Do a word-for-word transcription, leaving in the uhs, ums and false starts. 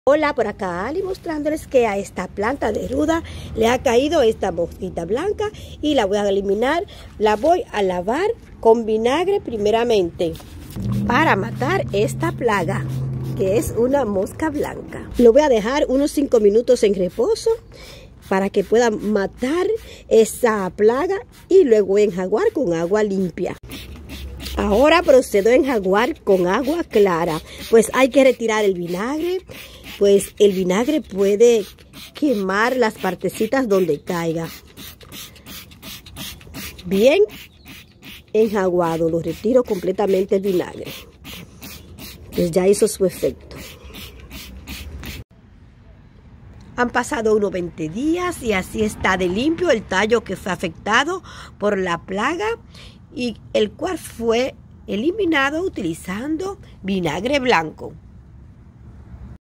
Hola, por acá Ali mostrándoles que a esta planta de ruda le ha caído esta mosquita blanca y la voy a eliminar. La voy a lavar con vinagre primeramente para matar esta plaga, que es una mosca blanca. Lo voy a dejar unos cinco minutos en reposo para que pueda matar esa plaga y luego voy a enjaguar con agua limpia. Ahora procedo a enjaguar con agua clara, pues hay que retirar el vinagre, pues el vinagre puede quemar las partecitas donde caiga. Bien enjaguado, lo retiro completamente el vinagre, pues ya hizo su efecto. Han pasado unos veinte días y así está de limpio el tallo que fue afectado por la plaga, y el cual fue eliminado utilizando vinagre blanco.